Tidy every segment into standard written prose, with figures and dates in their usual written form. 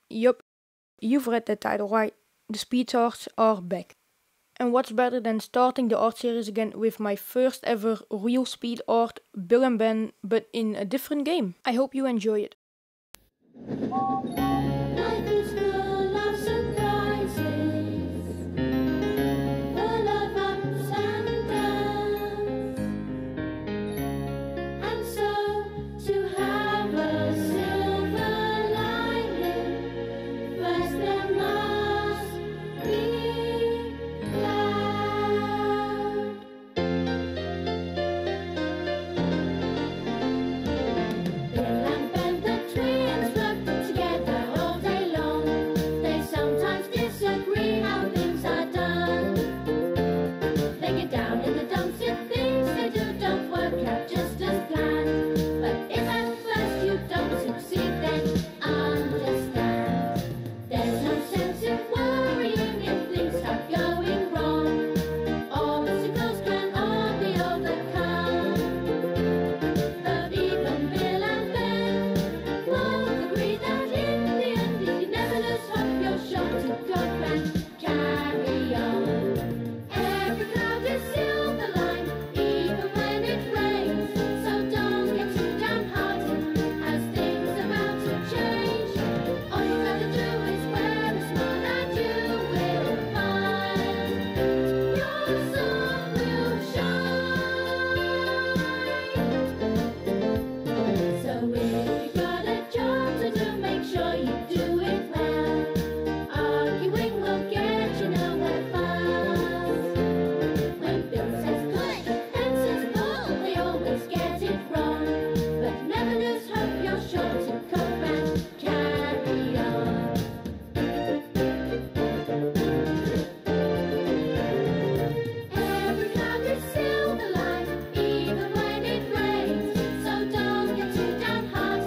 Yup, you've read the title right. The Speed Arts are back. And what's better than starting the art series again with my first ever real speed art, Bill and Ben, but in a different game. I hope you enjoy it. Life is full of surprises, full of ups and downs, and so to have a silver lining, first there must be cloud. Bill and Ben the twins worked together all day long. They sometimes disagree how things are done. They get down in the dumps if things they do don't work out just as planned. But if at first you don't succeed, then understand. There's no sense in worrying if things start going wrong. Obstacles can all be overcome. But even Bill and Ben both agree that in the end, if you never lose hope, you're sure to cope and carry on. Every cloud is silver lined, even when it rains. So don't get too downhearted as things about to change. All you gotta do is wear a smile and you will find your sun will shine. So if you got a job to do, make sure you do it well. Arguing will get you nowhere fast. When Bill says push and Ben says pull, they always get it wrong. But never lose hope, you're sure to cope and carry on. Every cloud is silver lined, even when it rains. So don't get too downhearted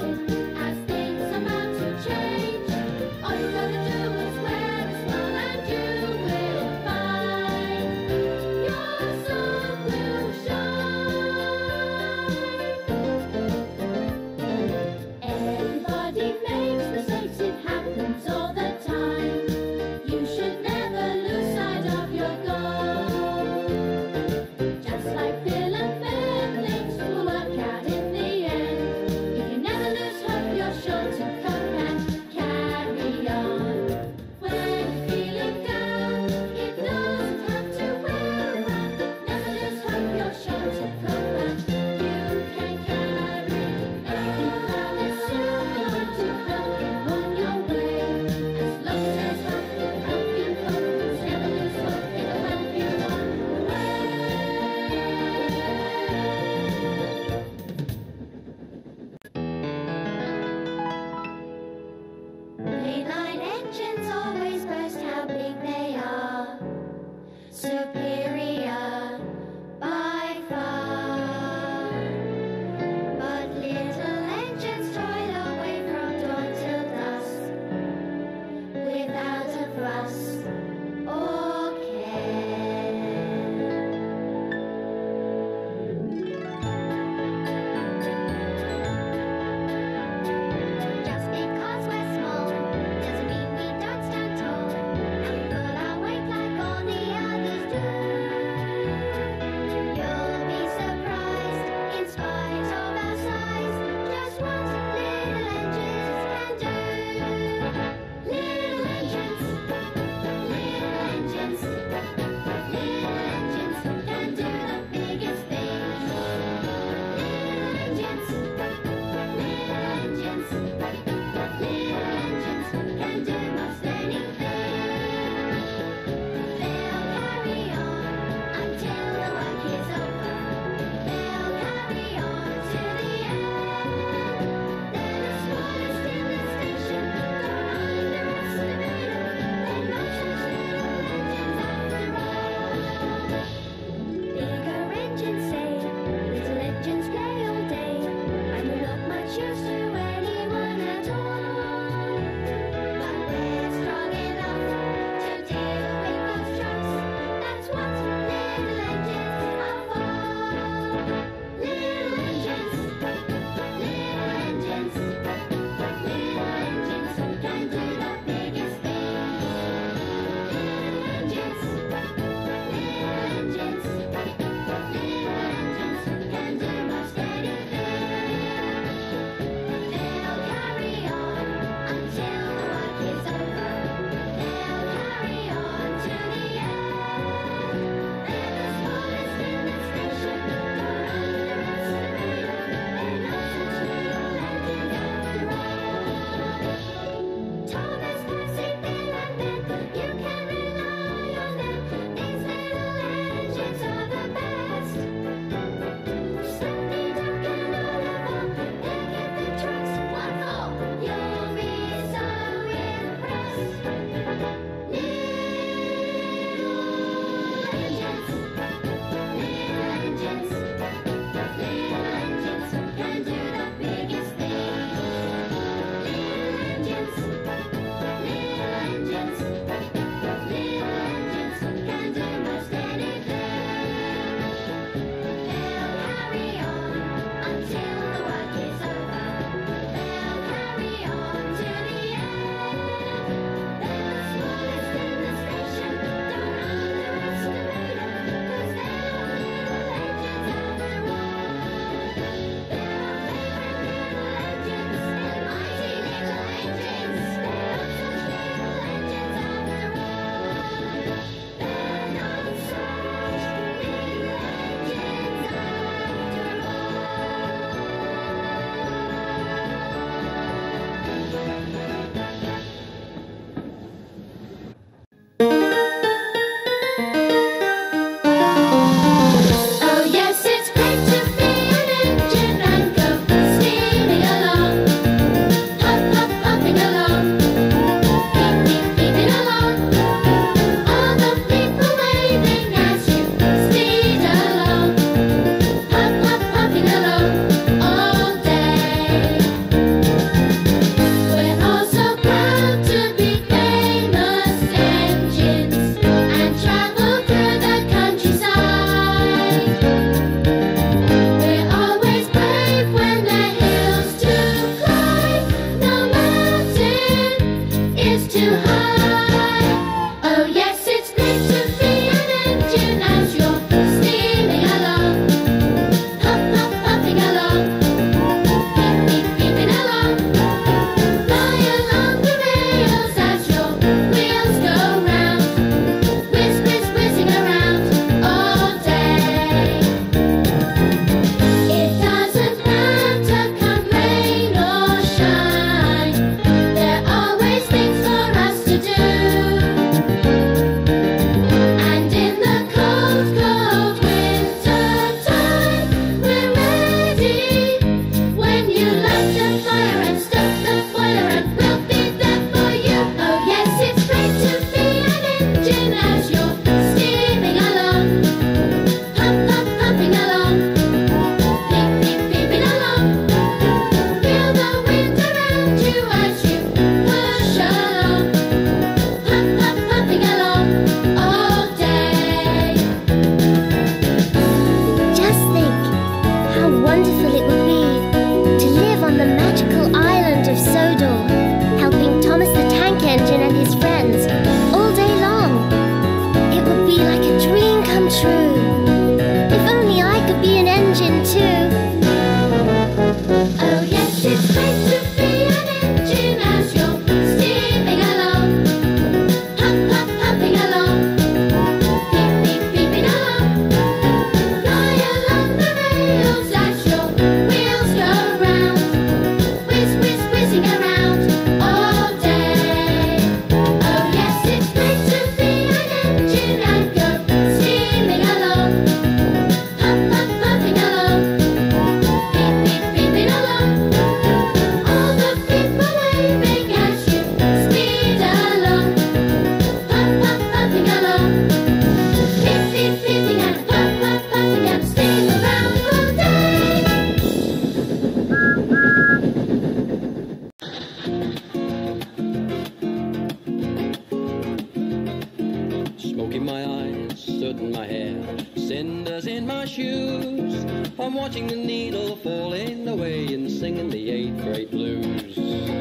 shoes. I'm watching the needle falling away and singing the 8th grade blues.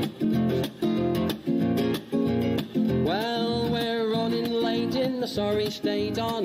Well, we're running late in the sorry state on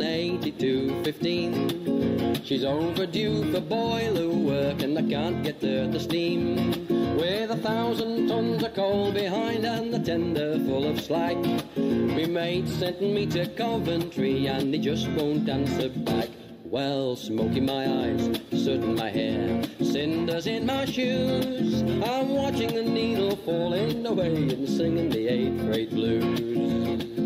8215. She's overdue for boiler work and I can't get her to steam. With 1,000 tons of coal behind and the tender full of slag. My mate sent me to Coventry and he just won't answer back. Well, smoke in my eyes, soot in my hair, cinders in my shoes. I'm watching the needle falling away and singing the 8th grade blues.